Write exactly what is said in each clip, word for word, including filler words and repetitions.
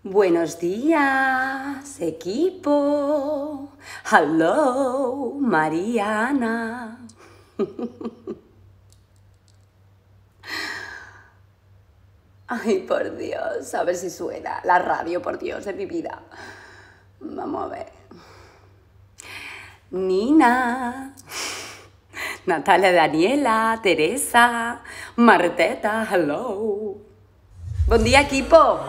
Buenos días, equipo. Hello, Mariana. Ay, por Dios, a ver si suena la radio, por Dios, de mi vida. Vamos a ver. Nina, Natalia, Daniela, Teresa, Marteta, hello. Buen día, equipo.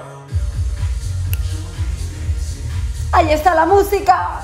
¡Ahí está la música!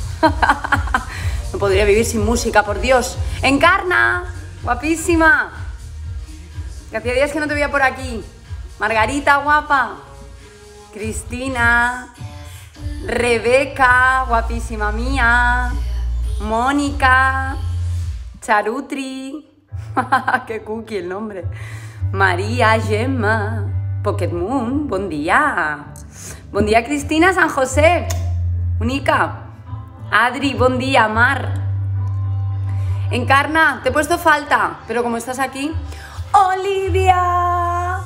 No podría vivir sin música, por Dios. ¡Encarna! ¡Guapísima! Que hacía días que no te veía por aquí. Margarita, guapa. Cristina. Rebeca, guapísima mía. Mónica. Charutri. ¡Qué cookie el nombre! María, Gemma. Pocket Moon, buen día. Buen día, Cristina, San José. Única. Adri, buen día, Mar. Encarna, te he puesto falta, pero como estás aquí. Olivia,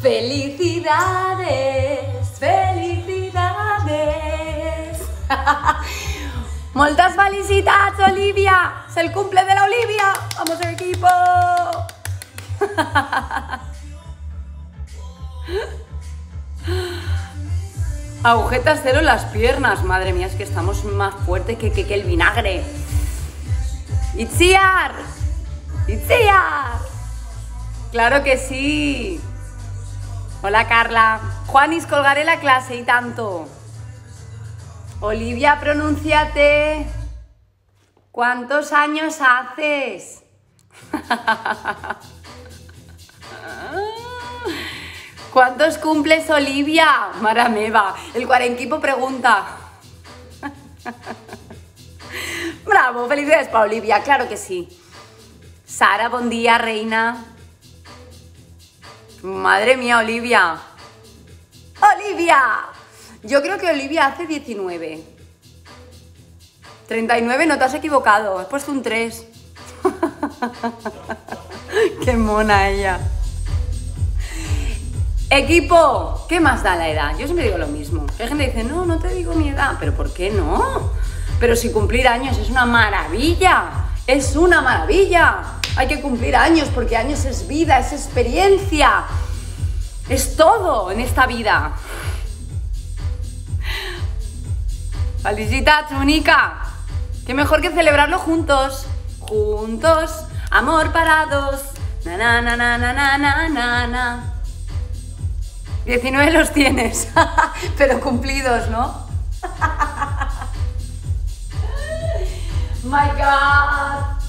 felicidades, felicidades. Moltes felicitats, Olivia. Es el cumple de la Olivia. Vamos, equipo. Agujetas cero en las piernas. Madre mía, es que estamos más fuertes que, que, que el vinagre. ¡Itziar! ¡Itziar! ¡Claro que sí! Hola, Carla. Juanis, colgaré la clase y tanto. Olivia, pronúnciate. ¿Cuántos años haces? ¿Cuántos cumples, Olivia? Mara meva, el cuarenquipo pregunta. Bravo, felicidades para Olivia, claro que sí. Sara, buen día, reina. Madre mía, Olivia. ¡Olivia! Yo creo que Olivia hace diecinueve. treinta y nueve, no te has equivocado, has puesto un tres. Qué mona ella. Equipo, ¿qué más da la edad? Yo siempre digo lo mismo. Hay gente que dice, no, no te digo mi edad. ¿Pero por qué no? Pero si cumplir años es una maravilla. Es una maravilla. Hay que cumplir años porque años es vida, es experiencia. Es todo en esta vida. Felicitats, Mónica. Qué mejor que celebrarlo juntos. Juntos, amor para dos. Na, na, na, na, na, na, na, na. diecinueve los tienes, pero cumplidos, ¿no? My God.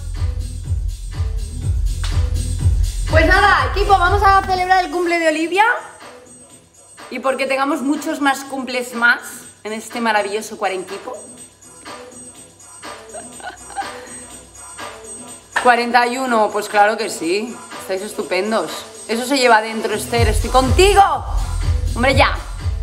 Pues nada, equipo, vamos a celebrar el cumple de Olivia y porque tengamos muchos más cumples más en este maravilloso cuarenquipo. cuarenta y uno, pues claro que sí, estáis estupendos. Eso se lleva adentro, Esther, estoy contigo. Hombre, ya.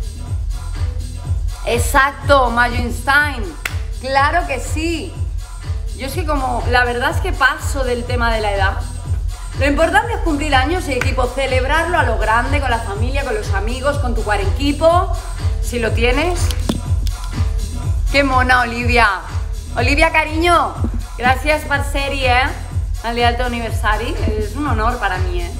Exacto, Mayo Einstein. Claro que sí. Yo es que como, la verdad es que paso del tema de la edad. Lo importante es cumplir años y equipo, celebrarlo a lo grande, con la familia, con los amigos, con tu cuarenquipo, si lo tienes. Qué mona, Olivia. Olivia, cariño, gracias per ser-hi, eh? El dia del teu aniversari. És un honor para mí, eh?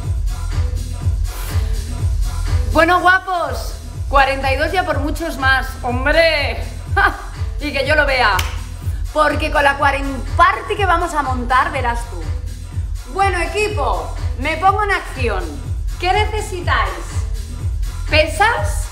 Bueno, guapos, cuarenta y dos ya por muchos más. ¡Hombre! ¡Ja! Y que yo lo vea. Porque con la cuarenta party que vamos a montar, verás tú. Bueno, equipo, me pongo en acción. ¿Qué necesitáis? ¿Pesas?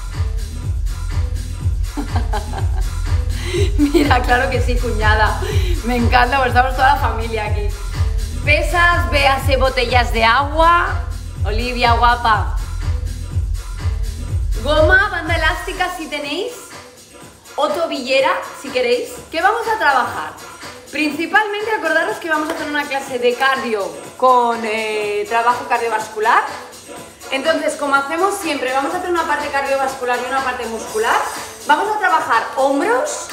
Mira, claro que sí, cuñada. Me encanta, porque estamos toda la familia aquí. Pesas, véase botellas de agua. Olivia, guapa. Goma, banda elástica si tenéis, o tobillera si queréis. ¿Qué vamos a trabajar? Principalmente acordaros que vamos a hacer una clase de cardio con eh, trabajo cardiovascular. Entonces, como hacemos siempre, vamos a hacer una parte cardiovascular y una parte muscular. Vamos a trabajar hombros,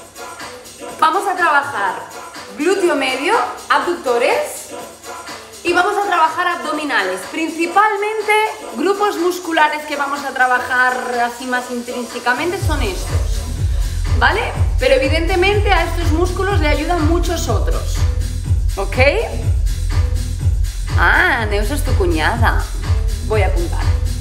vamos a trabajar glúteo medio, abductores y vamos a trabajar abdominales. Principalmente, grupos musculares que vamos a trabajar así más intrínsecamente son estos, ¿vale? Pero evidentemente a estos músculos le ayudan muchos otros, ¿ok? Ah, Neus es tu cuñada. Voy a apuntar.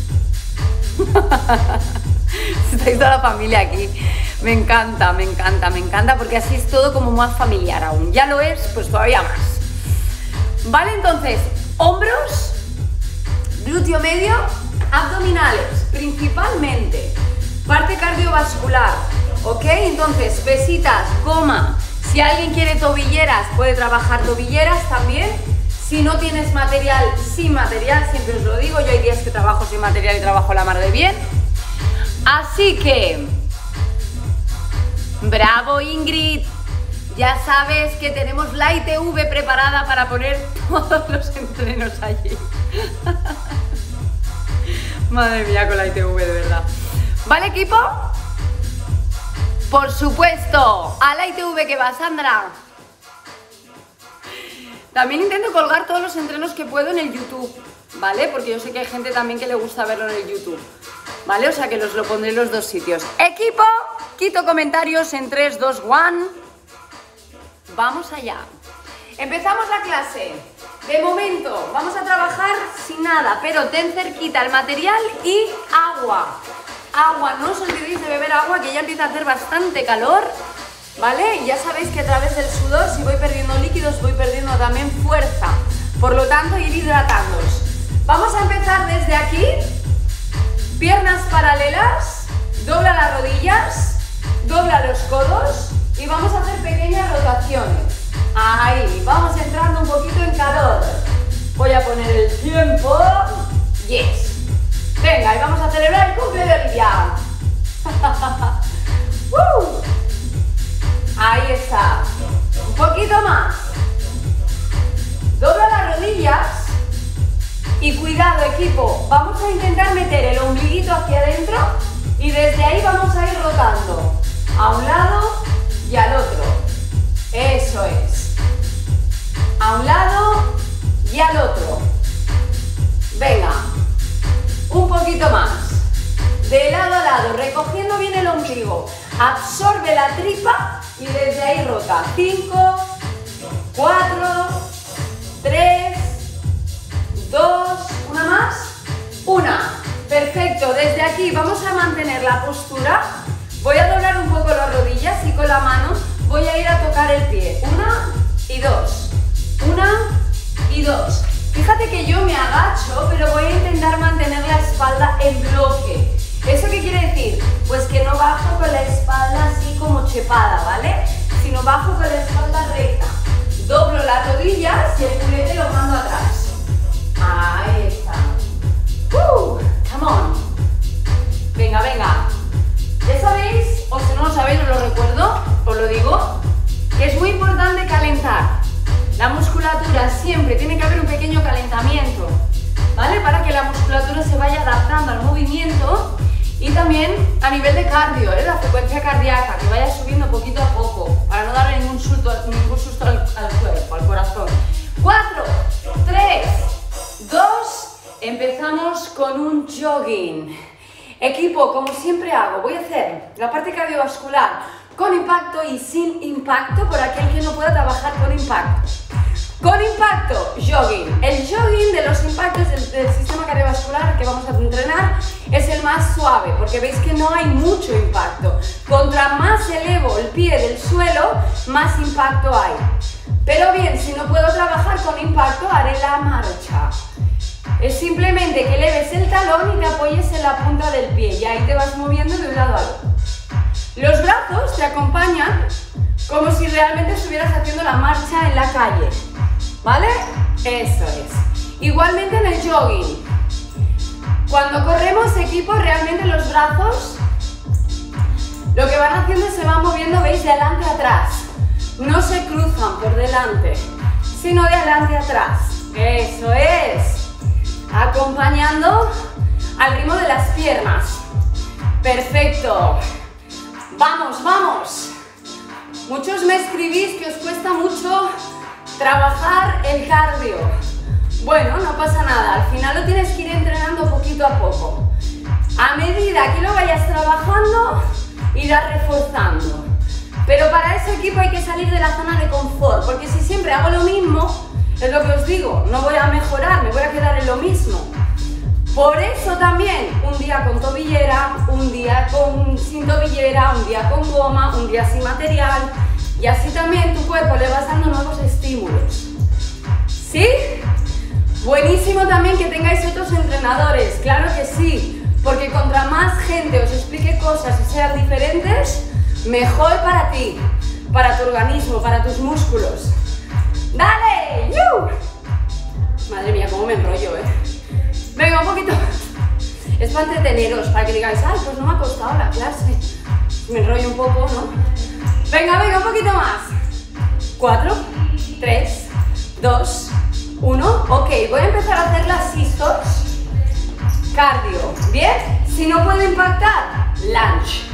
Estáis toda la familia aquí. Me encanta, me encanta, me encanta, porque así es todo como más familiar aún. Ya lo es, pues todavía más. Vale, entonces, hombros, glúteo medio, abdominales, principalmente. Parte cardiovascular, ¿ok? Entonces, pesitas, goma. Si alguien quiere tobilleras, puede trabajar tobilleras también. Si no tienes material, sin material, siempre os lo digo, yo hay días que trabajo sin material y trabajo la mar de bien. Así que, bravo Ingrid, ya sabes que tenemos la I T V preparada para poner todos los entrenos allí. Madre mía con la I T V, de verdad. ¿Vale, equipo? Por supuesto, a la I T V que va, Sandra. También intento colgar todos los entrenos que puedo en el YouTube, ¿vale? Porque yo sé que hay gente también que le gusta verlo en el YouTube, ¿vale? O sea que los lo pondré en los dos sitios. Equipo, quito comentarios en tres, dos, uno. Vamos allá. Empezamos la clase. De momento vamos a trabajar sin nada, pero ten cerquita el material y agua. Agua, no os olvidéis de beber agua, que ya empieza a hacer bastante calor, ¿vale? Y ya sabéis que a través del sudor, si voy perdiendo líquidos, voy perdiendo también fuerza. Por lo tanto, ir hidratándoos. Vamos a empezar desde aquí. Piernas paralelas, dobla las rodillas, dobla los codos y vamos a hacer pequeñas rotaciones. Ahí, vamos entrando un poquito en calor. Voy a poner el tiempo. Yes. Venga, y vamos a celebrar el cumple de Olivia. uh. Ahí está. Un poquito más. Dobla las rodillas. Y cuidado, equipo, vamos a intentar meter el ombliguito hacia adentro y desde ahí vamos a ir rotando a un lado y al otro. Eso es. A un lado y al otro. Venga, un poquito más. De lado a lado, recogiendo bien el ombligo. Absorbe la tripa y desde ahí rota. cinco, cuatro, tres, dos, una más, una. Perfecto, desde aquí vamos a mantener la postura. Voy a doblar un poco las rodillas y con la mano voy a ir a tocar el pie. Una y dos. Una y dos. Fíjate que yo me agacho, pero voy a intentar mantener la espalda en bloque. ¿Eso qué quiere decir? Pues que no bajo con la espalda así como chepada, ¿vale? Sino bajo con la espalda recta. Doblo las rodillas y el culete lo mando atrás. Ahí está. Uh, come on. Venga, venga. Ya sabéis, o si no lo sabéis, os lo recuerdo, os lo digo, que es muy importante calentar. La musculatura siempre tiene que haber un pequeño calentamiento, ¿vale? Para que la musculatura se vaya adaptando al movimiento y también a nivel de cardio, ¿eh? La frecuencia cardíaca, que vaya subiendo poquito a poco, para no darle ningún susto, ningún susto al, al cuerpo, al corazón. Cuatro, tres, dos, empezamos con un jogging. Equipo, como siempre hago, voy a hacer la parte cardiovascular con impacto y sin impacto, por aquel que no pueda trabajar con impacto. Con impacto, jogging. El jogging de los impactos del, del sistema cardiovascular que vamos a entrenar es el más suave, porque veis que no hay mucho impacto. Contra más elevo el pie del suelo, más impacto hay. Pero bien, si no puedo trabajar con impacto, haré la marcha. Es simplemente que eleves el talón y te apoyes en la punta del pie y ahí te vas moviendo de un lado a otro. Los brazos te acompañan como si realmente estuvieras haciendo la marcha en la calle, ¿vale? Eso es. Igualmente en el jogging. Cuando corremos, equipo, realmente los brazos lo que van haciendo es se van moviendo, ¿veis? De adelante a atrás. No se cruzan por delante, sino de adelante a atrás. Eso es. Acompañando al ritmo de las piernas. Perfecto. Vamos, vamos. Muchos me escribís que os cuesta mucho trabajar el cardio. Bueno, no pasa nada, al final lo tienes que ir entrenando poquito a poco. A medida que lo vayas trabajando, irás reforzando. Pero para ese equipo hay que salir de la zona de confort, porque si siempre hago lo mismo, es lo que os digo, no voy a mejorar, me voy a quedar en lo mismo. Por eso también, un día con tobillera, un día con, sin tobillera, un día con goma, un día sin material, y así también tu cuerpo le vas dando nuevos estímulos. ¿Sí? Buenísimo también que tengáis otros entrenadores, claro que sí, porque contra más gente os explique cosas y sean diferentes, mejor para ti, para tu organismo, para tus músculos. ¡Dale! ¡Yu! Madre mía, cómo me enrollo, ¿eh? Venga, un poquito. Es para entreteneros, para que digáis, ay, pues no me ha costado la clase. Me enrollo un poco, ¿no? Venga, venga, un poquito más. Cuatro, tres, dos, uno. Ok, voy a empezar a hacer las sisters. Cardio, ¿bien? Si no puedo impactar, lunge.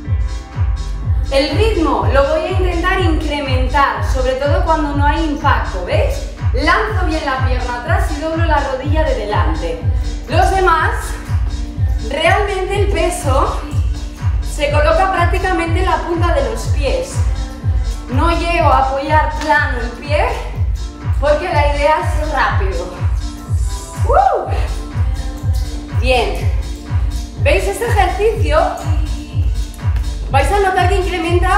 El ritmo lo voy a intentar incrementar, sobre todo cuando no hay impacto, ¿veis? Lanzo bien la pierna atrás y doblo la rodilla de delante. Los demás, realmente el peso se coloca prácticamente en la punta de los pies. No llego a apoyar plano el pie porque la idea es ser rápido. ¡Uh! Bien. ¿Veis este ejercicio? Vais a notar que incrementa,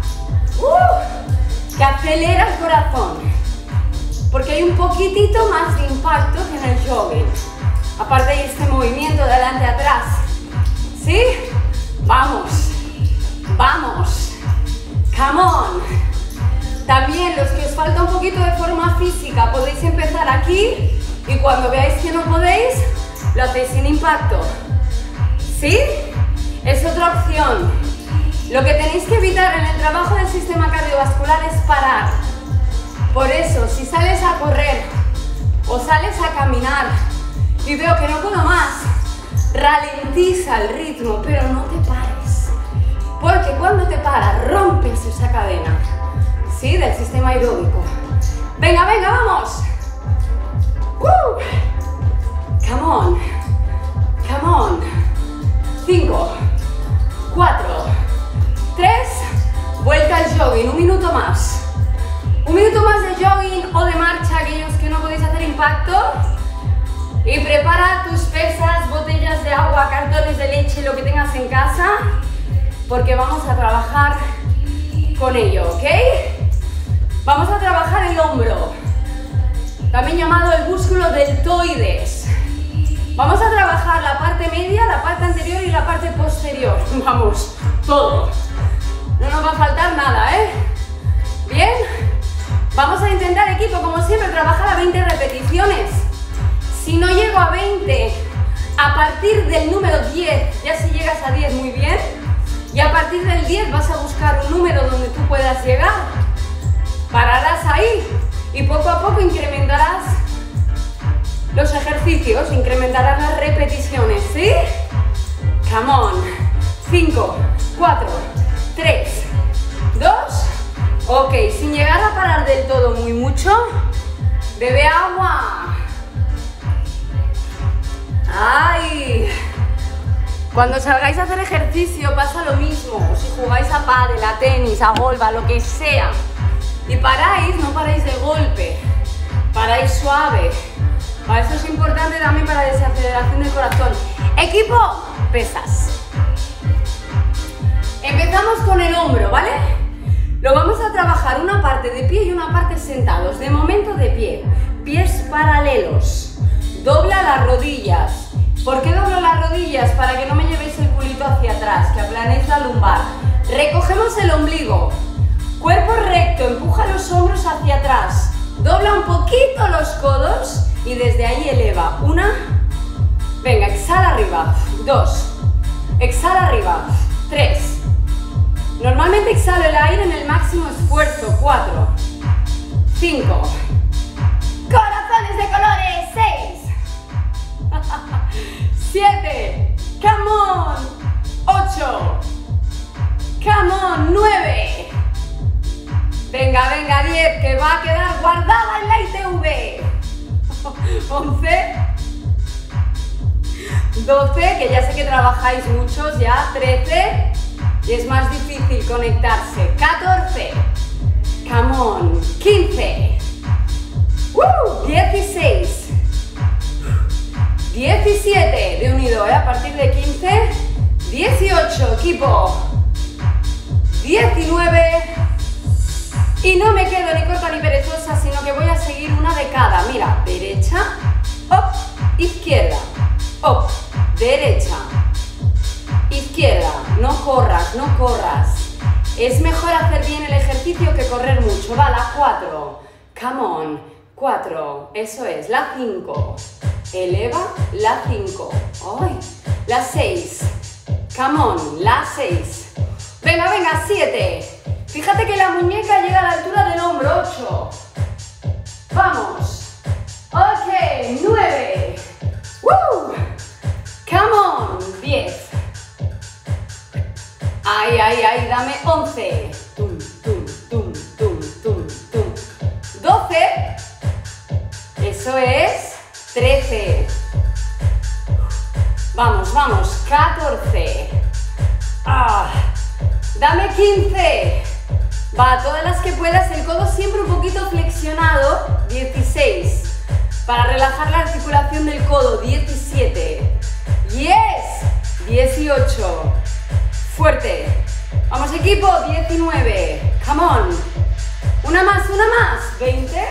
uh, que acelera el corazón, porque hay un poquitito más de impacto que en el jogging. Aparte de este movimiento de adelante a atrás. ¿Sí? Vamos, vamos, come on. También los que os falta un poquito de forma física, podéis empezar aquí y cuando veáis que no podéis, lo hacéis sin impacto. ¿Sí? Es otra opción. Lo que tenéis que evitar en el trabajo del sistema cardiovascular es parar. Por eso, si sales a correr o sales a caminar y veo que no puedo más, ralentiza el ritmo, pero no te pares. Porque cuando te paras, rompes esa cadena, ¿sí? Del sistema aeróbico. Venga, venga, vamos. ¡Uh! Come on. Come on. Cinco. Cuatro. Tres, vuelta al jogging, un minuto más. Un minuto más de jogging o de marcha, aquellos que no podéis hacer impacto. Y prepara tus pesas, botellas de agua, cartones de leche, lo que tengas en casa, porque vamos a trabajar con ello, ¿ok? Vamos a trabajar el hombro, también llamado el músculo deltoides. Vamos a trabajar la parte media, la parte anterior y la parte posterior. Vamos, todo. No nos va a faltar nada, ¿eh? Bien. Vamos a intentar, equipo, como siempre, trabajar a veinte repeticiones. Si no llego a veinte, a partir del número diez, ya si llegas a diez, muy bien. Y a partir del diez vas a buscar un número donde tú puedas llegar. Pararás ahí y poco a poco incrementarás los ejercicios, incrementarás las repeticiones, ¿sí? Come on. cinco, cuatro, tres, dos. Ok, sin llegar a parar del todo muy mucho, bebe agua. ¡Ay! Cuando salgáis a hacer ejercicio pasa lo mismo. Si jugáis a pádel, a tenis, a golf, a lo que sea, y paráis, no paráis de golpe, paráis suave. Para eso es importante también para la desaceleración del corazón. Equipo, pesas. Empezamos con el hombro, ¿vale? Lo vamos a trabajar una parte de pie y una parte sentados. De momento de pie. Pies paralelos. Dobla las rodillas. ¿Por qué doblo las rodillas? Para que no me llevéis el culito hacia atrás, que aplanéis la lumbar. Recogemos el ombligo. Cuerpo recto, empuja los hombros hacia atrás. Dobla un poquito los codos y desde ahí eleva. Una. Venga, exhala arriba. Dos. Exhala arriba. Tres. Normalmente exhalo el aire en el máximo esfuerzo. Cuatro. Cinco. Corazones de colores. Seis. Siete. Come on. Ocho. Come on. Nueve. Venga, venga, diez, que va a quedar guardada en la I T V. doce, que ya sé que trabajáis muchos ya, trece, y es más difícil conectarse, catorce, come on, quince, uh, dieciséis, diecisiete, de unido, ¿eh? A partir de quince, dieciocho, equipo, diecinueve, y no me quedo ni corta ni perezosa, sino que voy a seguir una de cada, mira, derecha, up, izquierda, up, derecha, izquierda, no corras, no corras, es mejor hacer bien el ejercicio que correr mucho, va, la cuatro, come on, cuatro, eso es, la cinco, eleva, la cinco, ay, la seis, come on, la seis, venga, venga, siete, fíjate que la muñeca llega a la altura del hombro, ocho, vamos, ok, nueve, woo, come on, diez, ay, ay, ay, dame once, tum, tum, tum, tum, tum, tum, doce, eso es, trece, vamos, vamos, catorce, ah, dame quince, va, todas las que puedas, el codo siempre un poquito flexionado, dieciséis, para relajar la articulación del codo, diecisiete, yes, dieciocho, fuerte, vamos equipo, diecinueve, come on, una más, una más, veinte,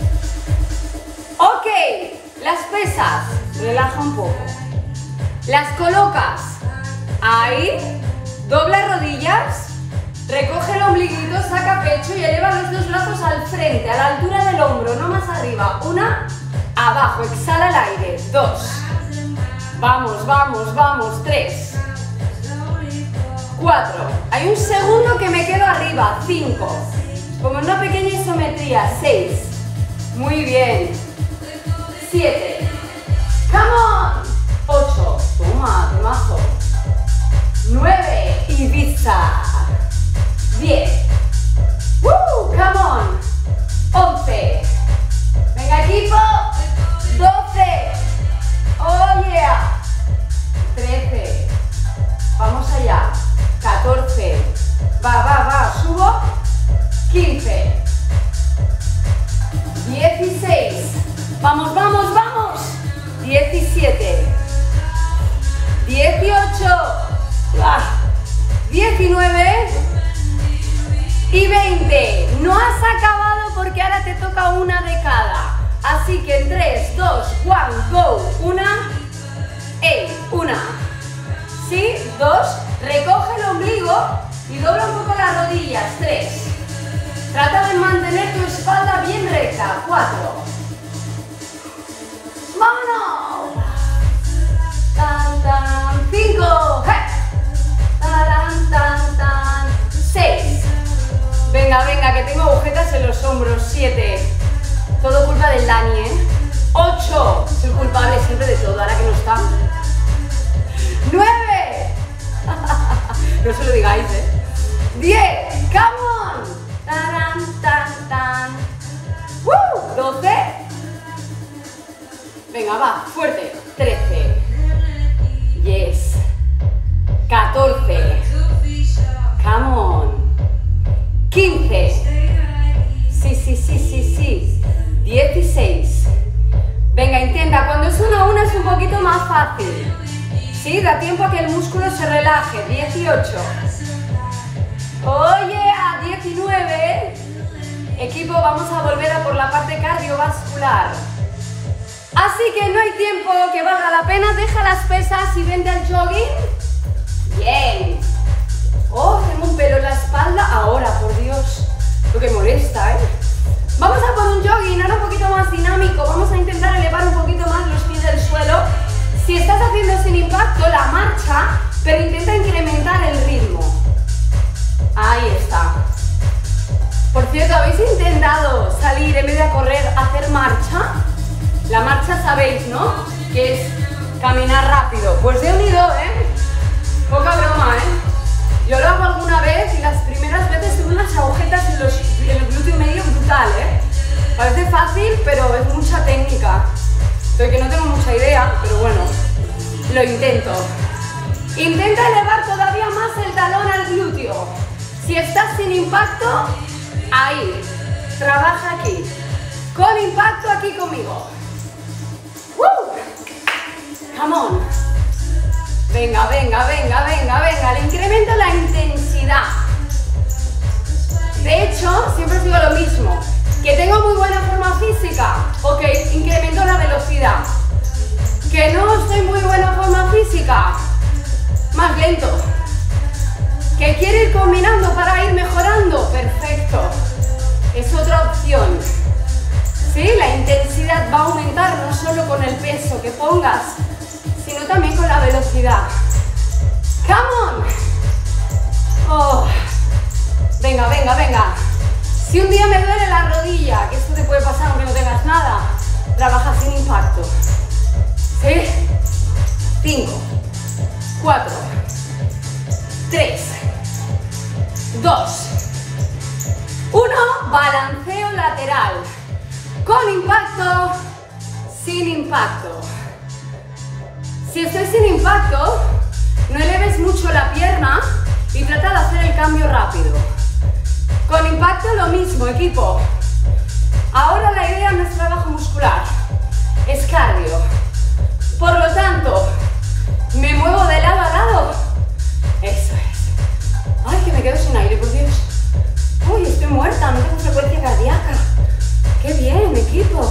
ok, las pesas, relaja un poco, las colocas, ahí, dobla rodillas, recoge el ombliguito, saca pecho y eleva los dos brazos al frente, a la altura del hombro, no más arriba, una, abajo, exhala el aire, dos, vamos, vamos, vamos, tres, cuatro, hay un segundo que me quedo arriba, cinco, como en una pequeña isometría, seis, muy bien, siete, come on, ocho, toma, temazo, nueve, Ibiza, diez, woo, come on, once, venga equipo, doce, oh yeah, trece, vamos allá, catorce, va, va, va, subo, quince, dieciséis, vamos, vamos, vamos, diecisiete, dieciocho, ah, diecinueve y veinte. No has acabado porque ahora te toca una de cada. Así que en tres, dos, uno, go. Una, ey, una. Sí, dos, recoge el ombligo y dobla un poco las rodillas. Tres. Trata de mantener tu espalda bien recta. Cuatro. ¡Vámonos! Tan, tan. Cinco. ¡Hey! Tan, tan, tan. Seis. Venga, venga, que tengo agujetas en los hombros. Siete. Todo culpa del Dani, ¿eh? Ocho. Soy culpable siempre de todo, ahora que no está. Nueve. No se lo digáis, ¿eh? Diez. Come on. Tan, tan, tan. ¡Woo! Doce. Venga, va, fuerte. Trece. Yes. Catorce. Come on. Quince. Sí, sí, sí, sí, sí. Dieciséis. Venga, intenta. Cuando es una a una es un poquito más fácil. Sí, da tiempo a que el músculo se relaje. Dieciocho. Oye, a diecinueve. Equipo, vamos a volver a por la parte cardiovascular. Así que no hay tiempo que valga la pena. Deja las pesas y vente al jogging. Bien. Oh, tengo un pelo en la espalda. Ahora, por Dios. Lo que molesta, ¿eh? Vamos a por un jogging, ahora un poquito más dinámico. Vamos a intentar elevar un poquito más los pies del suelo. Si estás haciendo sin impacto, la marcha, pero intenta incrementar el ritmo. Ahí está. Por cierto, ¿habéis intentado salir en vez de a correr, hacer marcha? La marcha sabéis, ¿no? Que es caminar rápido. Pues de unido, ¿eh? Poca broma, ¿eh? Yo lo hago alguna vez y las primeras veces tengo unas agujetas en, los, en el glúteo medio brutal, ¿eh? Parece fácil, pero es mucha técnica. Soy que no tengo mucha idea, pero bueno. Lo intento. Intenta elevar todavía más el talón al glúteo. Si estás sin impacto, ahí. Trabaja aquí. Con impacto aquí conmigo. ¡Woo! Come on. Venga, venga, venga, venga, venga. Le incremento la intensidad. De hecho, siempre digo lo mismo. Que tengo muy buena forma física. Ok, incremento la velocidad. Que no estoy muy buena forma física. Más lento. Que quiere ir combinando para ir mejorando. Perfecto. Es otra opción. ¿Sí? La intensidad va a aumentar no solo con el peso que pongas, sino también con la velocidad. Come on. Oh. Venga, venga, venga. Si un día me duele la rodilla, que esto te puede pasar aunque no tengas nada, trabaja sin impacto. ¿Sí? Cinco, cuatro, tres, dos, uno. Balanceo lateral. Con impacto, sin impacto. Si estoy sin impacto, no eleves mucho la pierna y trata de hacer el cambio rápido. Con impacto lo mismo, equipo. Ahora la idea no es trabajo muscular, es cardio. Por lo tanto, me muevo de lado a lado. Eso es. Ay, que me quedo sin aire, por Dios. Uy, estoy muerta, no tengo frecuencia cardíaca. ¡Qué bien, equipo!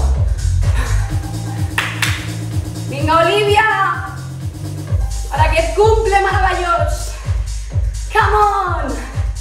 ¡Venga, Olivia! ¡Para que cumple maravilloso! ¡Come on!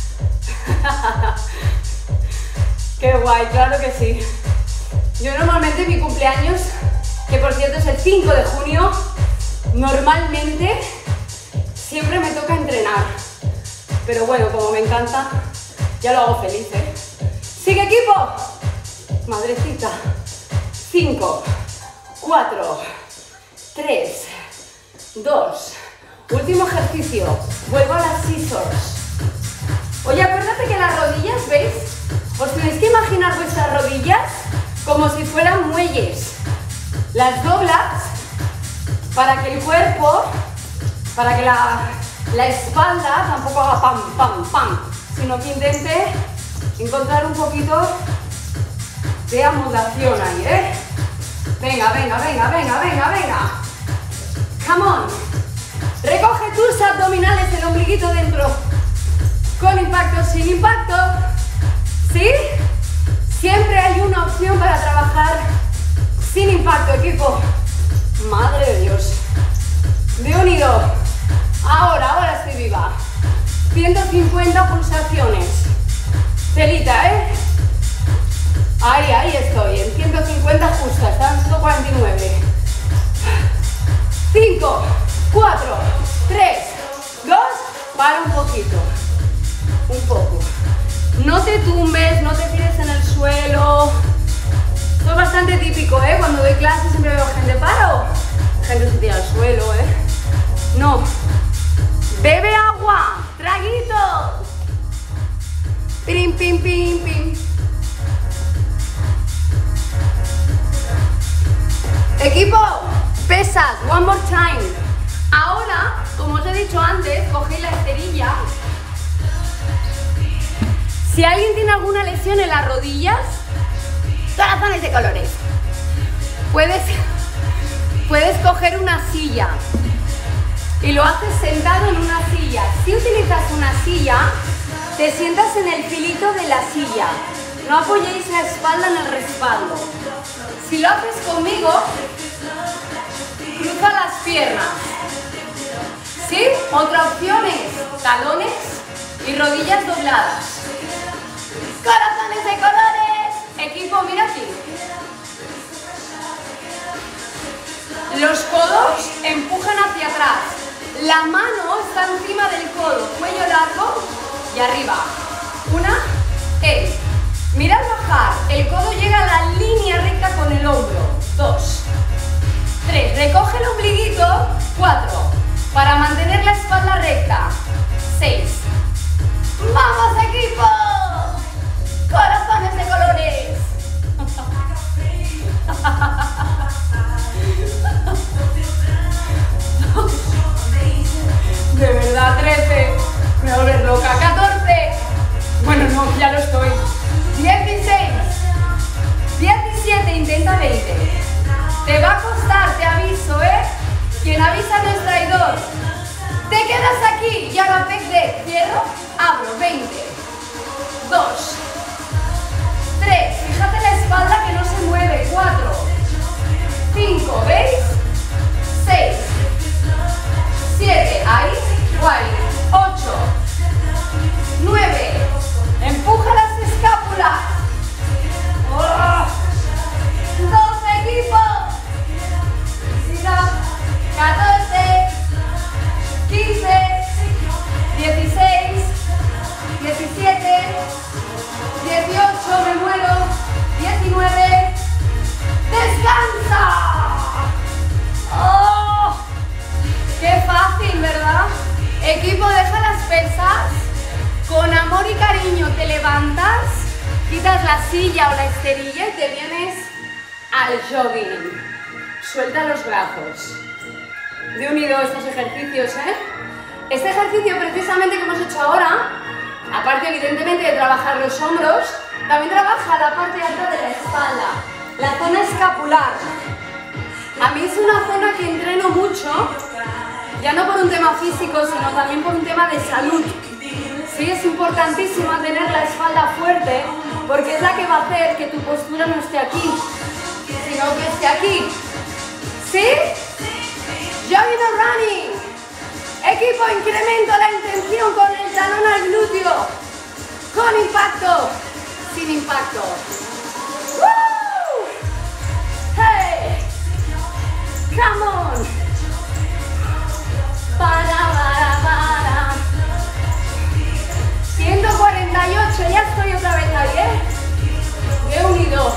¡Qué guay! Claro que sí. Yo normalmente mi cumpleaños, que por cierto es el cinco de junio, normalmente siempre me toca entrenar. Pero bueno, como me encanta, ya lo hago feliz, ¿eh? ¡Sigue, equipo! Madrecita. cinco, cuatro, tres, dos. Último ejercicio. Vuelvo a las scissors. Oye, acuérdate que las rodillas, ¿veis? Os tenéis que imaginar vuestras rodillas como si fueran muelles. Las doblas para que el cuerpo, para que la, la espalda tampoco haga pam, pam, pam, sino que intente encontrar un poquito de amoldación ahí, ¿eh? Venga, venga, venga, venga, venga, venga. Come on. Recoge tus abdominales, el ombliguito dentro. Con impacto, sin impacto. ¿Sí? Siempre hay una opción para trabajar sin impacto, equipo. Madre de Dios. De unido. Ahora, ahora estoy viva. ciento cincuenta pulsaciones. Telita, ¿eh? Ahí, ahí estoy, en ciento cincuenta justa, están ciento cuarenta y nueve. cinco, cuatro, tres, dos, para un poquito. Un poco. No te tumbes, no te tires en el suelo. Esto es bastante típico, ¿eh? Cuando doy clases siempre veo gente, paro. Gente se tira al suelo, ¿eh? No. Bebe agua, traguito. Pim, pim, pim, pim. Equipo, pesas, one more time. Ahora, como os he dicho antes, cogéis la esterilla. Si alguien tiene alguna lesión en las rodillas, corazones de colores. Puedes, puedes coger una silla y lo haces sentado en una silla. Si utilizas una silla, te sientas en el filito de la silla. No apoyéis la espalda en el respaldo. Si lo haces conmigo, cruza las piernas. ¿Sí? Otra opción es talones y rodillas dobladas. ¡Corazones de colores! Equipo, mira aquí. Los codos empujan hacia atrás. La mano está encima del codo. Cuello largo y arriba. Una, es. Mirad bajar. El codo llega a la línea recta con el hombro. Dos. Tres. Recoge el ombliguito. Cuatro. Para mantener la espalda recta. Seis. ¡Vamos, equipo! ¡Corazones de colores! Ok. posterior. Te quedas aquí y ahora pec de cierro, abro, veinte, dos, tres, fíjate la espalda que no se mueve, cuatro, cinco, ¿veis? seis, siete, ahí, guay, ocho, nueve, empuja las escápulas, oh, doce, equipo, catorce, quince, dieciséis, diecisiete, dieciocho, me muero, diecinueve, descansa. ¡Oh! ¡Qué fácil!, ¿verdad? Equipo, deja las pesas, con amor y cariño te levantas, quitas la silla o la esterilla y te vienes al jogging. Suelta los brazos. De unido estos ejercicios, ¿eh? Este ejercicio precisamente que hemos hecho ahora, aparte evidentemente de trabajar los hombros, también trabaja la parte alta de la espalda, la zona escapular. A mí es una zona que entreno mucho, ya no por un tema físico, sino también por un tema de salud. Sí, es importantísimo tener la espalda fuerte, porque es la que va a hacer que tu postura no esté aquí, sino que esté aquí. ¿Sí? Jogging o running. Equipo, incremento la intención con el talón al glúteo. Con impacto, sin impacto. ¡Woo! ¡Hey! ¡Come on! Para, para, para. ciento cuarenta y ocho, ya estoy otra vez ahí, ¿eh? He unido.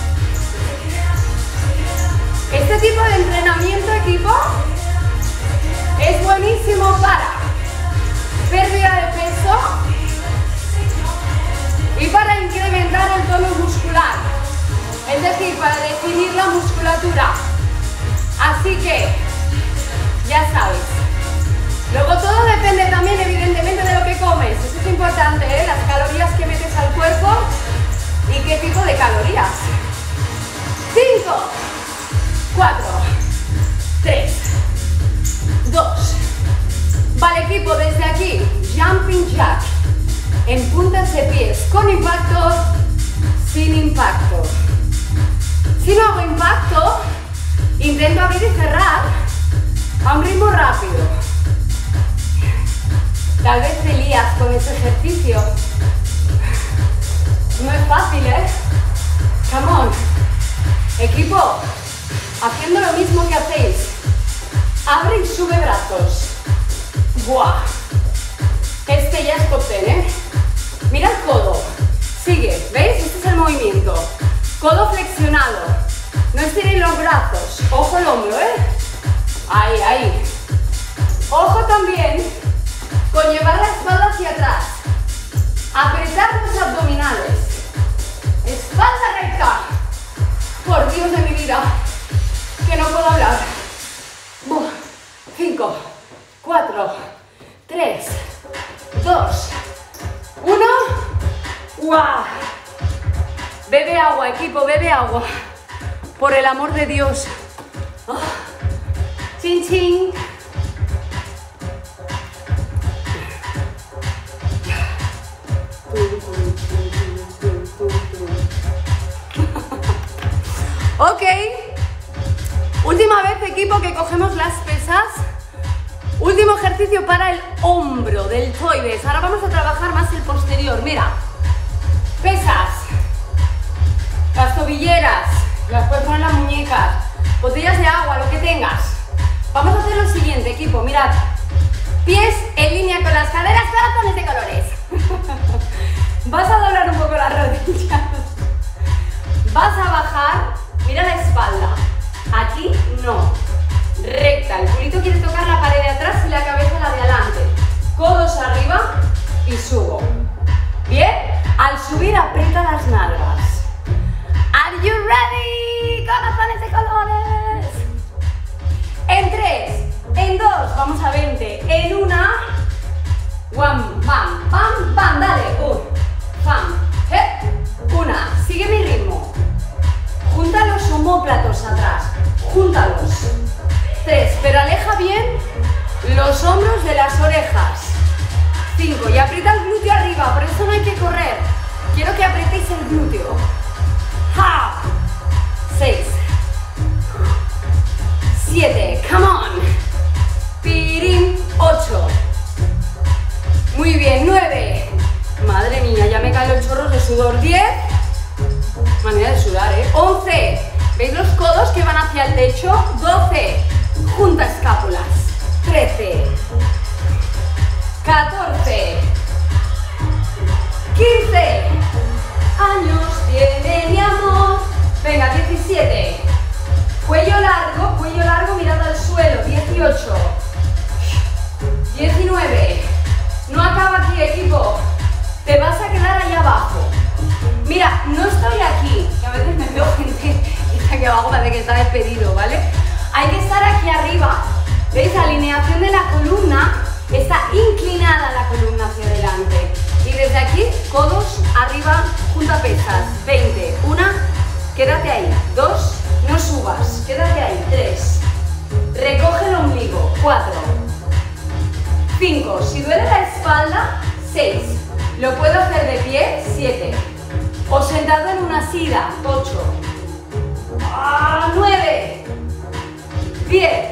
Este tipo de entrenamiento, equipo, es buenísimo para pérdida de peso y para incrementar el tono muscular, es decir, para definir la musculatura. Así que, ya sabes. Luego todo depende también, evidentemente, de lo que comes. Eso es importante, ¿eh? Las calorías que metes al cuerpo y qué tipo de calorías. cinco, cuatro, tres, dos. Vale, equipo, desde aquí, jumping jack, en puntas de pies, con impacto, sin impacto. Si no hago impacto, intento abrir y cerrar a un ritmo rápido. Tal vez te lías con ese ejercicio. No es fácil, ¿eh? Come on. Equipo, haciendo lo mismo que hacéis. Abre y sube brazos. ¡Buah! Este ya es top ten, ¿eh? Mira el codo. Sigue, ¿veis? Este es el movimiento. Codo flexionado. No estiréis los brazos. Ojo el hombro, ¿eh? Ahí, ahí. Ojo también con llevar la espalda hacia atrás. Apretar los abdominales. Espalda recta. Por Dios de mi vida, que no puedo hablar. cinco, cuatro, tres, dos, uno. ¡Guau! Bebe agua, equipo, bebe agua. Por el amor de Dios. Oh. Chin, chin. Ok, última vez, equipo, que cogemos las pesas. Último ejercicio para el hombro, deltoides. Ahora vamos a trabajar más el posterior. Mira, pesas, las tobilleras, las puedes poner en las muñecas, botellas de agua, lo que tengas. Vamos a hacer lo siguiente, equipo, mirad. Pies en línea con las caderas, corazones de colores. Vas a doblar un poco las rodillas. Vas a bajar, mira la espalda. Aquí no. Recta, el culito quiere tocar la pared de atrás y la cabeza la de adelante. Codos arriba y subo. Bien, al subir aprieta las nalgas. Are you ready? Corazones de colores. En tres, en dos, vamos a veinte. En una, one, bam, bam, bam, dale. Un, bam, eh. Una, sigue mi ritmo. Junta los omóplatos atrás. Júntalos. Tres, pero aleja bien los hombros de las orejas. cinco. Y aprieta el glúteo arriba, por eso no hay que correr. Quiero que apretéis el glúteo. ¡Ja! seis. siete. Come on. Pirín. ocho. Muy bien. nueve. Madre mía, ya me caen los chorros de sudor. diez. Manera de sudar, ¿eh? once. ¿Veis los codos que van hacia el techo? doce. Junta escápulas. trece. catorce. quince. Años tiene mi amor. Venga, diecisiete. Cuello largo, cuello largo mirando al suelo. dieciocho. diecinueve. No acaba aquí, equipo. Te vas a quedar ahí abajo. Mira, no estoy aquí, que a veces me veo gente que está aquí abajo, parece que está despedido, ¿vale? Hay que estar aquí arriba. ¿Veis? Alineación de la columna. Está inclinada la columna hacia adelante. Y desde aquí, codos arriba, junta pesas. veinte. Una, quédate ahí. Dos, no subas. Quédate ahí. Tres. Recoge el ombligo. Cuatro. Cinco. Si duele la espalda, seis. Lo puedo hacer de pie. Siete. O sentado en una silla. Ocho. Ah, nueve. Diez.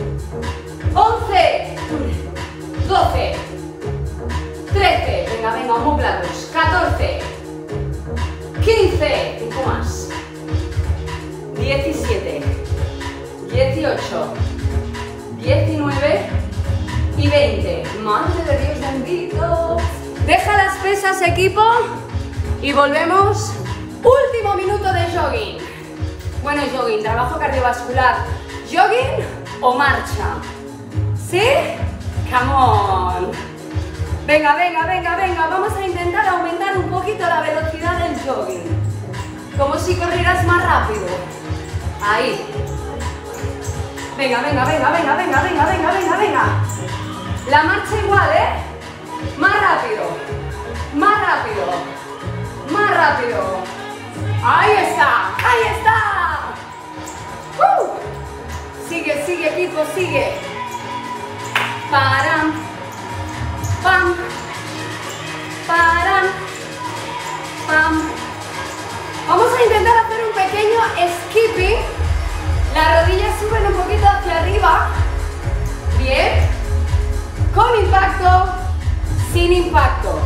Once. doce. trece. Venga, venga, omóplatos. catorce. quince. Cinco más. diecisiete. dieciocho. diecinueve. Y veinte. Madre de Dios bendito. Deja las pesas, equipo. Y volvemos. Último minuto de jogging. Bueno, jogging, trabajo cardiovascular. ¿Jogging o marcha? ¿Sí? Come on. Venga, venga, venga, venga. Vamos a intentar aumentar un poquito la velocidad del jogging. Como si corrieras más rápido. Ahí. Venga, venga, venga, venga, venga, venga, venga, venga, venga. La marcha igual, ¿eh? Más rápido. Más rápido. Más rápido. Ahí está. Ahí está. ¡Uh! Sigue, sigue, equipo, sigue. Param. Pam. Param. Pam. Vamos a intentar hacer un pequeño skipping. Las rodillas suben un poquito hacia arriba. Bien. Con impacto, sin impacto.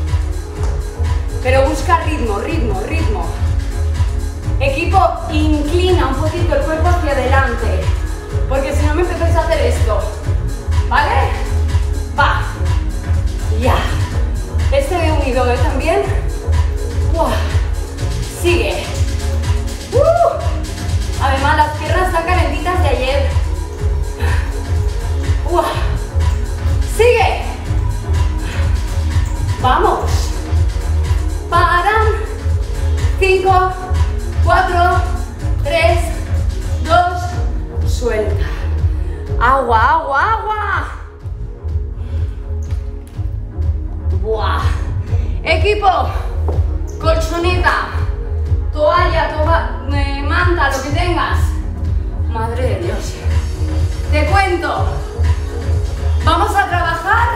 Pero busca ritmo, ritmo, ritmo. Equipo, inclina un poquito el cuerpo hacia adelante. Porque si no me empezáis a hacer esto. ¿Vale? Va. Ya. Este ve unido, ¿eh? También. Wow. Sigue. Uh. Además, las piernas están calentitas de ayer. Wow. Sigue. Vamos. Paran. Cinco, cuatro, tres, dos, suelta. Agua, agua, agua. Buah. Equipo, colchoneta, toalla, toba, eh, manta, lo que tengas. Madre de Dios. Te cuento. Vamos a trabajar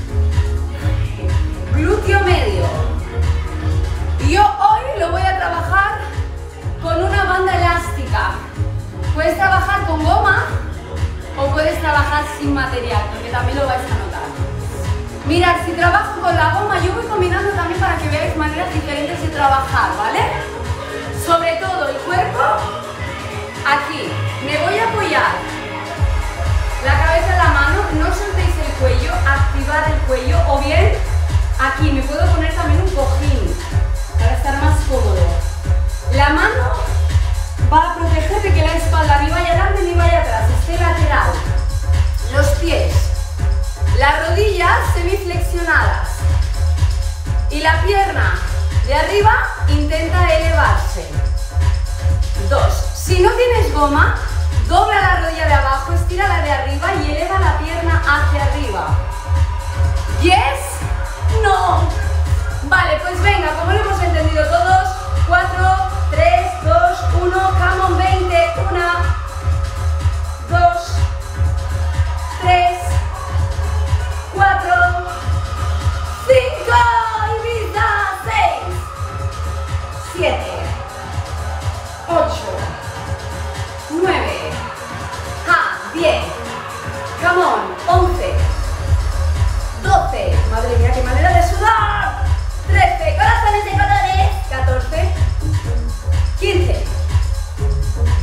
glúteo medio. Y yo hoy lo voy a trabajar con una banda elástica. Puedes trabajar con goma o puedes trabajar sin material, porque también lo vais a notar. Mirad, si trabajo con la goma, yo voy combinando también para que veáis maneras diferentes de trabajar, ¿vale? Sobre todo el cuerpo, aquí. Me voy a apoyar la cabeza en la mano, no soltéis el cuello, activar el cuello, o bien aquí, me puedo poner también un cojín para estar más cómodo. La mano va a proteger de que la espalda ni vaya adelante ni vaya atrás, esté lateral. Los pies, las rodillas semiflexionadas y la pierna de arriba intenta elevarse. Dos. Si no tienes goma, dobla la rodilla de abajo, estira la de arriba y eleva la pierna hacia arriba. ¿Yes? No. Vale, pues venga, como lo hemos entendido todos, cuatro, tres, dos, uno, come on, veinte, uno, dos, tres,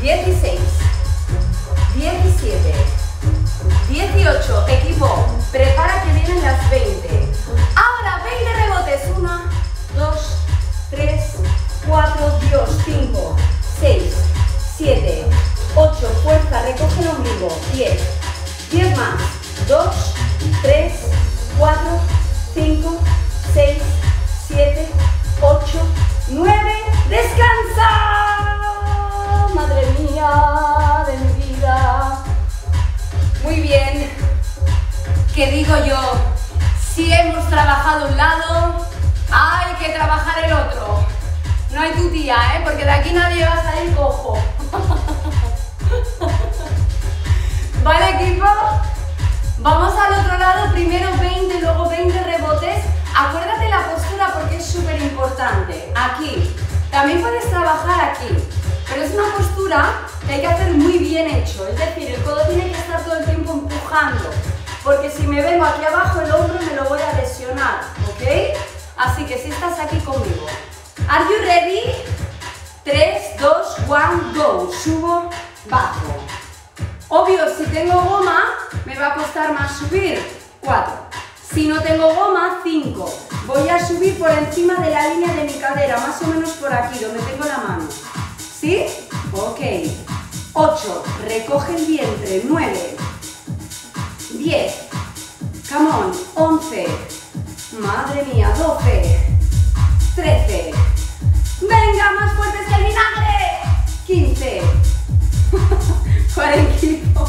dieciséis, diecisiete, dieciocho. Equipo, prepara que vienen las veinte. Ahora veinte rebotes. uno, dos, tres, cuatro, Dios, cinco, seis, siete, ocho. Fuerza, recoge el ombligo. diez, diez más. dos, tres, cuatro, cinco, seis, siete, ocho, nueve. ¡Descansa! Madre mía de mi vida. Muy bien. ¿Qué digo yo? Si hemos trabajado un lado, hay que trabajar el otro. No hay tu tía, ¿eh? Porque de aquí nadie va a salir cojo. ¿Vale, equipo? Vamos al otro lado, primero veinte, luego veinte rebotes. Acuérdate la postura porque es súper importante. Aquí. También puedes trabajar aquí, pero es una postura que hay que hacer muy bien hecho. Es decir, el codo tiene que estar todo el tiempo empujando, porque si me vengo aquí abajo el hombro me lo voy a lesionar, ¿ok? Así que si estás aquí conmigo. ¿Are you ready? tres, dos, uno, go. Subo, bajo. Obvio, si tengo goma, me va a costar más subir. cuatro. Si no tengo goma, cinco. Voy a subir por encima de la línea de mi cadera, más o menos por aquí, donde tengo la mano. ¿Sí? Ok. ocho. Recoge el vientre. nueve. diez. Come on. once. Madre mía. doce. trece. Venga, más fuertes que el vinagre. quince. cuarenta kilos.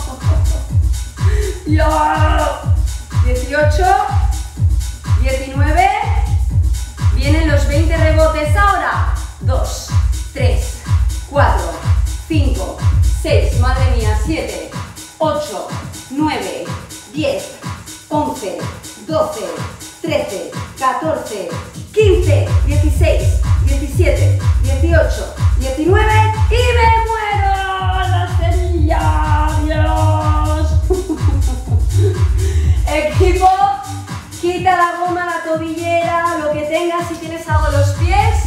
dieciocho. diecinueve. Vienen los veinte rebotes ahora. dos, tres, cuatro, cinco, seis. Madre mía. siete, ocho, nueve, diez, once, doce, trece, catorce, quince, dieciséis, diecisiete, dieciocho, diecinueve y me muero la cerilla. Dios. Equipo, quita la goma, la tobillera, lo que tengas, si tienes algo en los pies,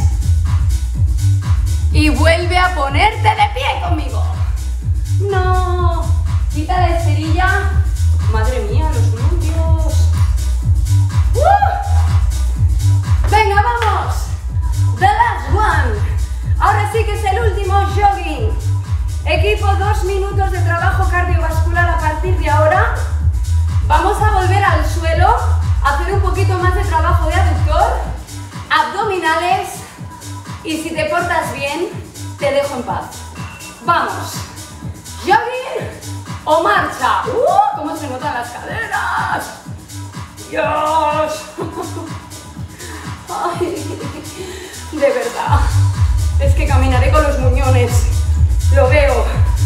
y vuelve a ponerte de pie conmigo. No, quita la cerilla. Madre mía, los glúteos. ¡Uh! Venga, vamos. The last one. Ahora sí que es el último jogging. Equipo, dos minutos de trabajo cardiovascular a partir de ahora. Vamos a volver al suelo, a hacer un poquito más de trabajo de aductor, abdominales, y si te portas bien, te dejo en paz. Vamos. Jogging o marcha. ¡Uh! ¿Cómo se notan las caderas? ¡Dios! Ay, de verdad. Es que caminaré con los muñones. Lo veo.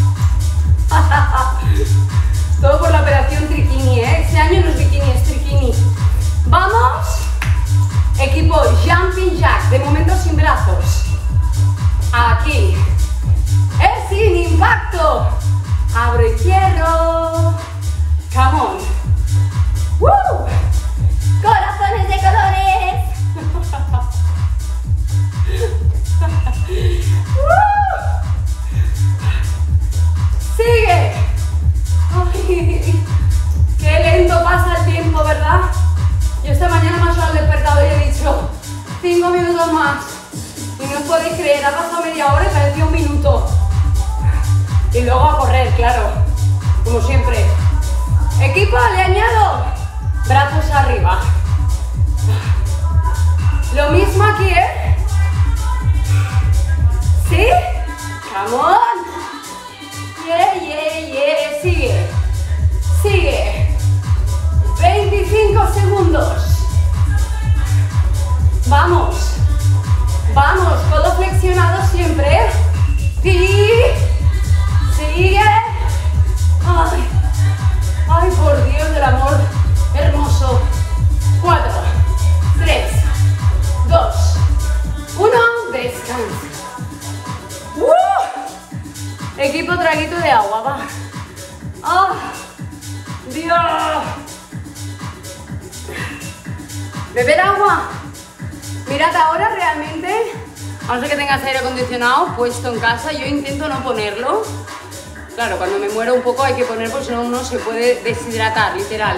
Todo por la operación triquini, ¿eh? Este año no es bikini, es triquini. Vamos. Equipo, jumping jack. De momento sin brazos. Aquí. Es sin impacto. Abro y cierro. Come on. ¡Woo! Corazones de colores. ¡Woo! Sigue. Ay, qué lento pasa el tiempo, ¿verdad? Yo esta mañana me he despertado y he dicho cinco minutos más. Y no os podéis creer, ha pasado media hora y parecía un minuto. Y luego a correr, claro, como siempre. Equipo, le añado brazos arriba. Lo mismo aquí, ¿eh? ¿Sí? Come on. Yeah, yeah, yeah. Sigue. Sigue. veinticinco segundos. Vamos. Vamos. Codo flexionado siempre. Sí. Sigue. Ay. Ay, por Dios del amor hermoso. Cuatro. Tres. Dos. Uno. Descansa. ¡Uh! Equipo, traguito de agua, va. ¡Ah! ¡Dios! ¿Beber agua? Mirad, ahora realmente A no ser que tengas aire acondicionado puesto en casa, yo intento no ponerlo. Claro, cuando me muero un poco hay que poner, porque si no uno se puede deshidratar, literal.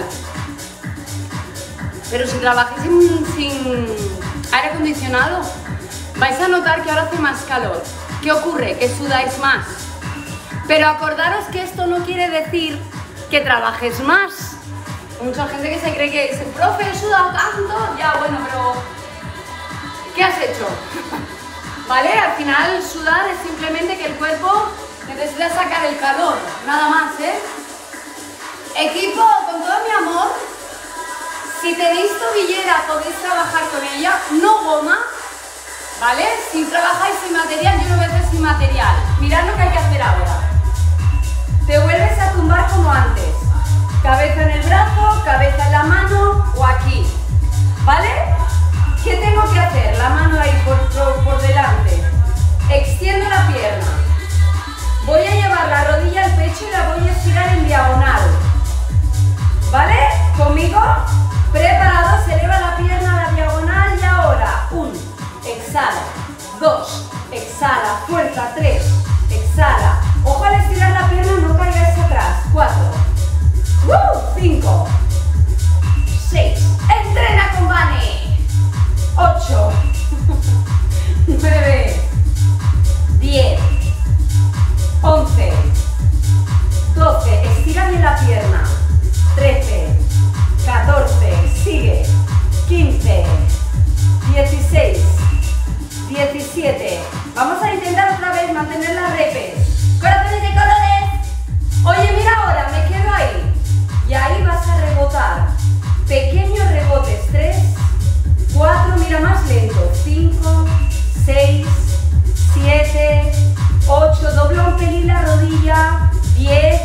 Pero si trabajáis sin, sin aire acondicionado, vais a notar que ahora hace más calor. ¿Qué ocurre? Que sudáis más. Pero acordaros que esto no quiere decir que trabajes más. Hay mucha gente que se cree que dice, profe, he sudado tanto. Ya, bueno, pero ¿qué has hecho? ¿Vale? Al final sudar es simplemente que el cuerpo necesita sacar el calor, nada más, ¿eh? Equipo, con todo mi amor, si tenéis tobillera podéis trabajar con ella, no goma, ¿vale? Si trabajáis sin material, yo lo voy a hacer sin material. Mirad lo que hay que hacer ahora. Te vuelves a tumbar como antes. Cabeza en el brazo, cabeza en la mano o aquí, ¿vale? ¿Qué tengo que hacer? La mano ahí por, por delante. Extiendo la pierna. Voy a llevar la rodilla al pecho y la voy a estirar en diagonal. ¿Vale? ¿Conmigo? Preparados, eleva la pierna a la diagonal y ahora, un, exhala, dos, exhala, fuerza, tres, exhala. Ojo al estirar la pierna, no caigáis atrás, cuatro, uh, cinco, seis, entrena con Vane, ocho, nueve, diez, once, doce, estira bien la pierna, trece, catorce, sigue, quince, dieciséis, diecisiete, vamos a intentar otra vez mantener las repes, corazones de colores, oye mira ahora, me quedo ahí, y ahí vas a rebotar, pequeños rebotes, tres, cuatro, mira más lento, cinco, seis, siete, ocho, dobla un pelín la rodilla, diez,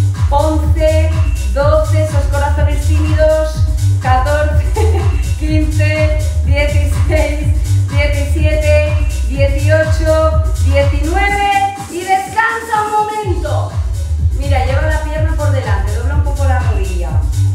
once, doce, esos corazones tímidos, catorce, quince, dieciséis, diecisiete, dieciocho, diecinueve y descansa un momento. Mira, lleva la pierna por delante, dobla un poco la rodilla.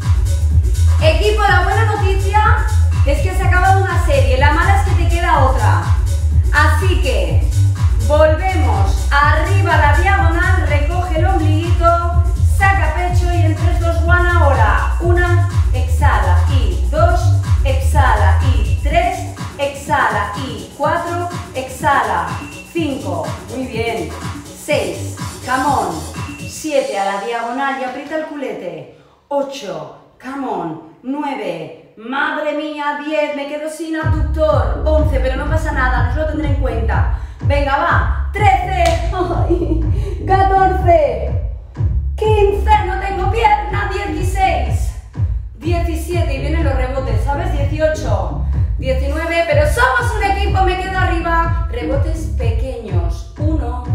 Equipo, la buena noticia es que se acaba una serie, la mala es que te queda otra. Así que volvemos arriba a la diagonal, recoge el ombliguito, saca pecho y en tres, dos, uno ahora. Una, exhala y dos, exhala y tres, exhala y cuatro, exhala, cinco, muy bien, seis, come on, siete a la diagonal y aprieta el culete, ocho, come on, nueve, madre mía, diez, me quedo sin abductor, once, pero no pasa nada, no lo tendré en cuenta, venga va, trece, ay, catorce, quince, no tengo pierna, dieciséis, diecisiete, y vienen los rebotes, ¿sabes? dieciocho, diecinueve, pero somos un equipo, me quedo arriba, rebotes pequeños, uno,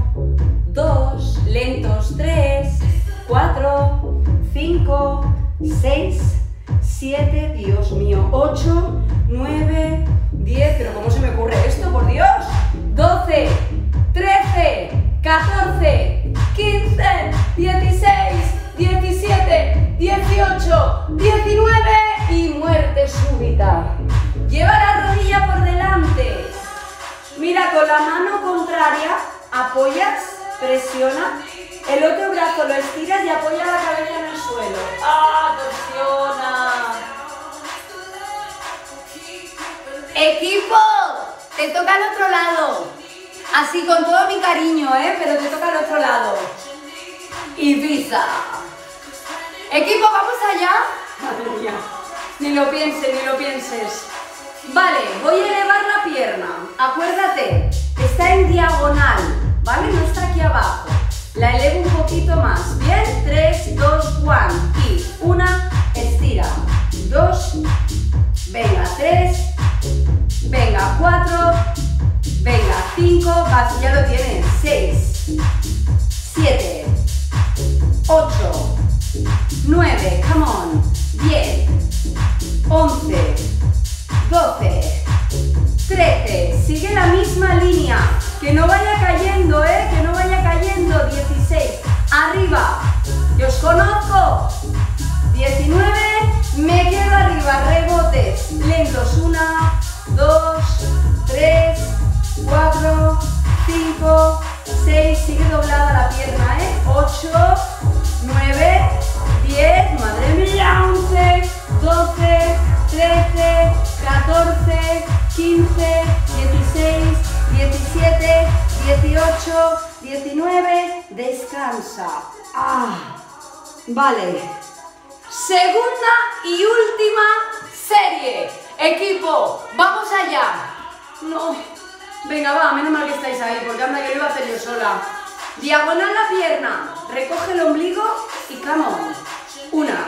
dos, lentos, tres, cuatro, cinco, seis, siete, Dios mío, ocho, nueve, diez, pero ¿cómo se me ocurre esto, por Dios? doce, trece, catorce, quince, dieciséis, diecisiete, dieciocho, diecinueve y muerte súbita. Lleva la rodilla por delante. Mira, con la mano contraria apoyas, presiona. El otro brazo lo estiras y apoya la cabeza en el suelo. ¡Ah, presiona! Equipo, te toca al otro lado. Así con todo mi cariño, ¿eh? Pero te toca al otro lado. Ibiza. Equipo, ¿vamos allá? Madre mía. Ni lo pienses, ni lo pienses. Vale, voy a elevar la pierna. Acuérdate, está en diagonal, ¿vale? No está aquí abajo. La elevo un poquito más. Bien, tres, dos, uno. Y una, estira. Dos, venga, tres, venga, cuatro, venga, cinco, vas, ya lo tienes. Seis, siete, ocho, nueve, come on, diez, once, doce, trece, sigue la misma línea, que no vaya cayendo, ¿eh? Que no vaya cayendo. ocho, nueve, diez, madre mía, once, doce, trece, catorce, quince, dieciséis, diecisiete, dieciocho, diecinueve, descansa. Ah, vale. Segunda y última serie. Equipo, vamos allá. No, venga, va, menos mal que estáis ahí, porque anda que lo iba a hacer yo sola. Diagonal la pierna, recoge el ombligo y come on. Una,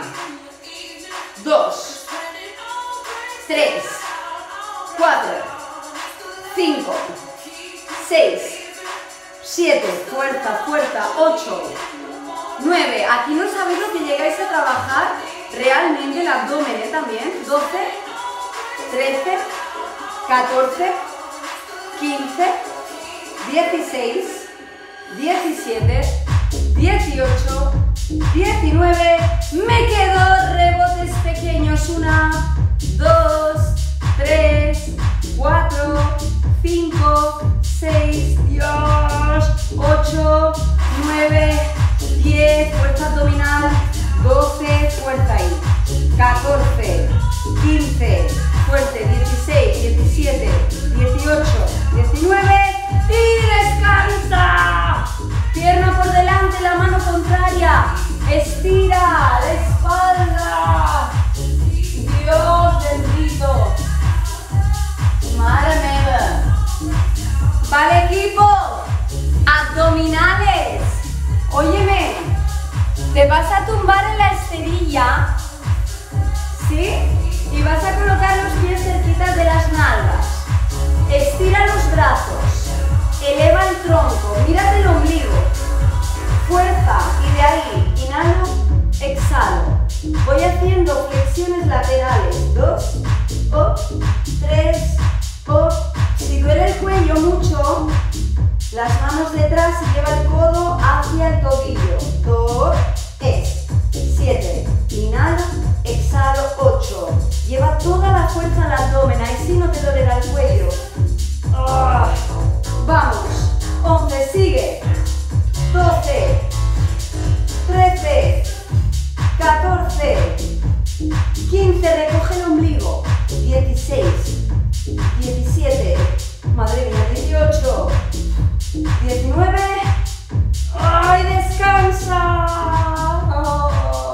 dos, tres, cuatro, cinco, seis, siete, fuerza, fuerza, ocho, nueve. Aquí no sabéis lo que llegáis a trabajar realmente el abdomen, ¿eh? También. doce, trece, catorce, quince, dieciséis, diecisiete, dieciocho, diecinueve. Me quedo rebotes pequeños. Una, dos, tres, cuatro, cinco, seis, Dios, ocho, nueve, diez, fuerza abdominal, doce, fuerza ahí, catorce, quince, fuerte, dieciséis, diecisiete, dieciocho, diecinueve y descansa. Pierna por delante, la mano contraria, estira la espalda. Dios bendito. Madre mía. Vale, equipo, abdominales. Óyeme, te vas a tumbar en la esterilla, ¿sí? Y vas a colocar los pies cerquitas de las nalgas. Estira los brazos, eleva el tronco, mírate el ombligo. Fuerza, y de ahí, inhalo, exhalo. Voy haciendo flexiones laterales. Dos, oh, tres, oh. Si duele el cuello mucho, las manos detrás y lleva el codo hacia el tobillo. Dos, es, siete, inhalo, exhalo, ocho. Lleva toda la fuerza al abdomen, ahí sí no te dolerá el cuello. Oh. Vamos, once, sigue. doce, trece, catorce, quince, recoge el ombligo. dieciséis, diecisiete, madre mía, dieciocho, diecinueve, ¡ay, descansa! Oh.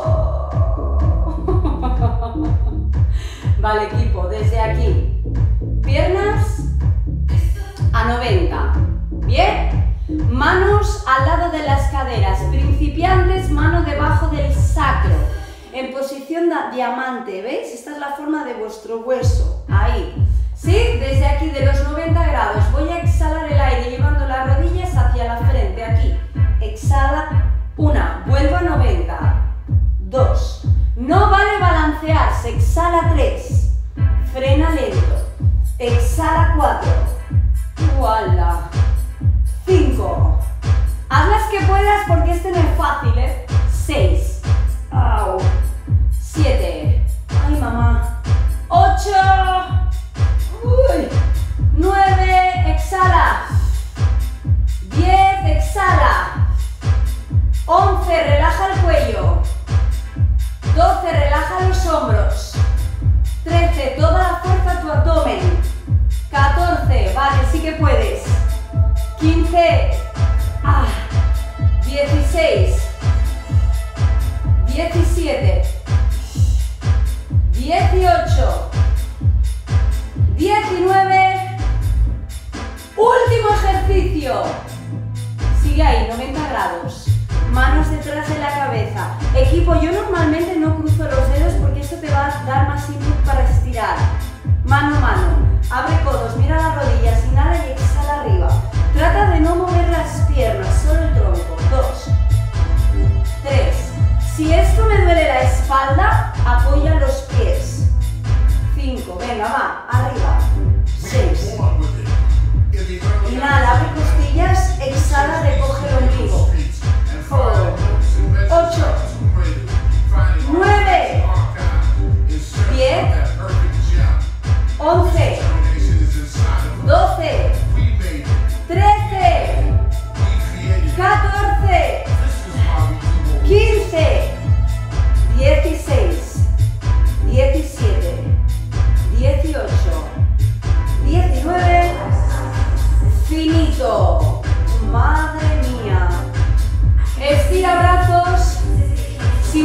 Vale, equipo, desde aquí, piernas a noventa, ¿bien? Manos al lado de las caderas, principiantes, mano debajo del sacro, en posición de diamante, ¿veis? Esta es la forma de vuestro hueso, ahí. ¿Sí? Desde aquí, de los noventa grados, voy a exhalar el aire llevando las rodillas hacia la frente, aquí. Exhala, una, vuelvo a noventa, dos, no vale balancearse, exhala tres, frena lento, exhala cuatro, ¡uala! cinco, haz las que puedas porque este no es fácil, ¿eh? seis, au, siete, ay mamá, ocho, uy, nueve, exhala, diez, exhala, once, relaja el cuello, doce, relaja los hombros, trece, toda la fuerza a tu abdomen, catorce, vale, sí que puedes, quince, ah, dieciséis, diecisiete, dieciocho, diecinueve, último ejercicio, sigue ahí, noventa grados, manos detrás de la cabeza. Equipo, yo normalmente no cruzo los dedos porque esto te va a dar más input para estirar. Mano a mano, abre codos, mira las rodillas, inhala y exhala arriba. Trata de no mover las piernas, solo el tronco. Dos, tres. Si esto me duele la espalda, apoya los pies. Cinco, venga, va, arriba. Seis. Inhala, abre costillas, exhala, recoge el ombligo. Ocho, nueve, diez, once, doce, trece,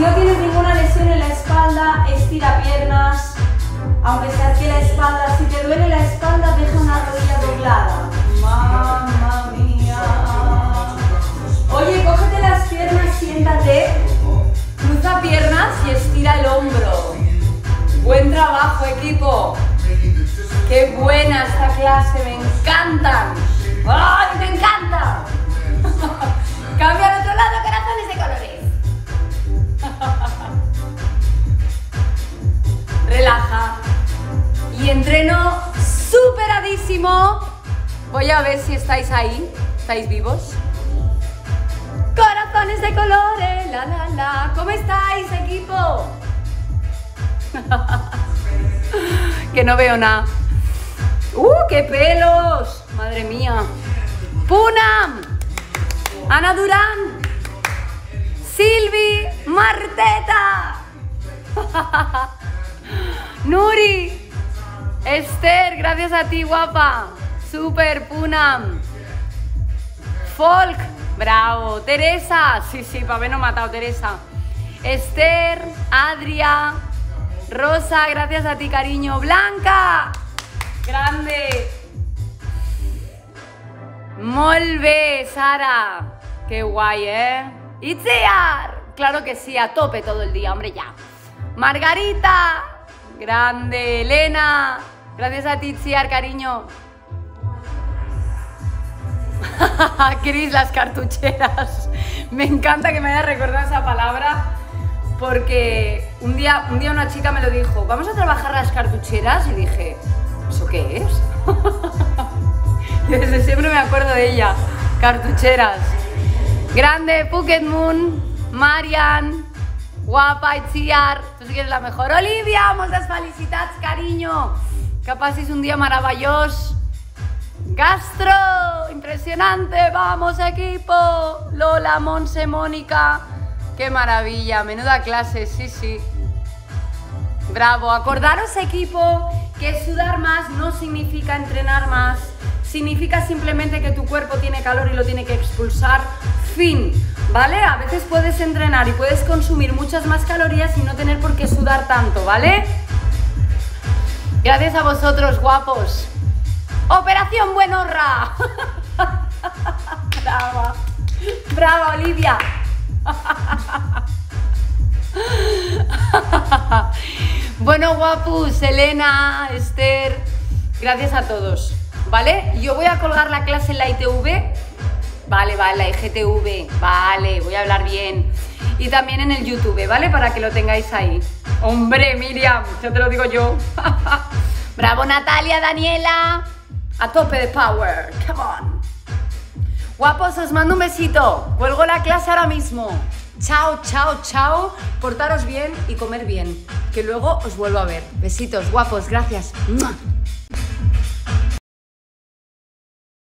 no tienes ninguna lesión en la espalda, estira piernas, aunque se arque la espalda. Si te duele la espalda, deja una rodilla doblada. ¡Mamma mía! Oye, cógete las piernas, siéntate, cruza piernas y estira el hombro. Buen trabajo, equipo. ¡Qué buena esta clase! ¡Me encantan! ¡Ay, me encanta! Cambia al otro lado, corazones de colores. Relaja. Y entreno superadísimo. Voy a ver si estáis ahí. ¿Estáis vivos? Corazones de colores, la la la. ¿Cómo estáis, equipo? Que no veo nada. ¡Uh, qué pelos! Madre mía. Punam, Ana Durán, Silvi Marteta, Nuri, Esther, gracias a ti, guapa. Super, Punam. Folk, bravo. Teresa, sí, sí, para habernos matado, Teresa. Esther, Adria, Rosa, gracias a ti, cariño. Blanca, grande. Molt bé, Sara. Qué guay, ¿eh? Itziar, claro que sí, a tope todo el día, hombre, ya. Margarita, grande. Elena, gracias a ti, Itziar, cariño. Cris, las cartucheras. Me encanta que me haya recordado esa palabra porque un día, un día una chica me lo dijo, vamos a trabajar las cartucheras, y dije, ¿eso qué es? Y desde siempre me acuerdo de ella. Cartucheras. Grande, Phuket Moon, Marian, guapa, Itziar, tu sí que eres la mejor. Olivia, moltes felicitats, carinyo. Que passis un día maravilloso. Gastro, impresionante, vamos equipo. Lola, Monse, Mónica, qué maravilla, menuda clase, sí, sí. Bravo, acordaros equipo que sudar más no significa entrenar más, significa simplemente que tu cuerpo tiene calor y lo tiene que expulsar, fin, ¿vale? A veces puedes entrenar y puedes consumir muchas más calorías y no tener por qué sudar tanto, ¿vale? Gracias a vosotros, guapos. ¡Operación Buenorra! Brava, brava, Olivia. Bueno, guapus, Elena, Esther, gracias a todos, ¿vale? Yo voy a colgar la clase en la I T V, vale, vale, la I G T V, vale, voy a hablar bien, y también en el YouTube, ¿vale? Para que lo tengáis ahí. Hombre, Miriam, ya te lo digo yo. Bravo, Natalia, Daniela, a tope de power, come on. Guapos, os mando un besito, cuelgo la clase ahora mismo. Chao, chao, chao, portaros bien y comer bien, que luego os vuelvo a ver. Besitos, guapos, gracias.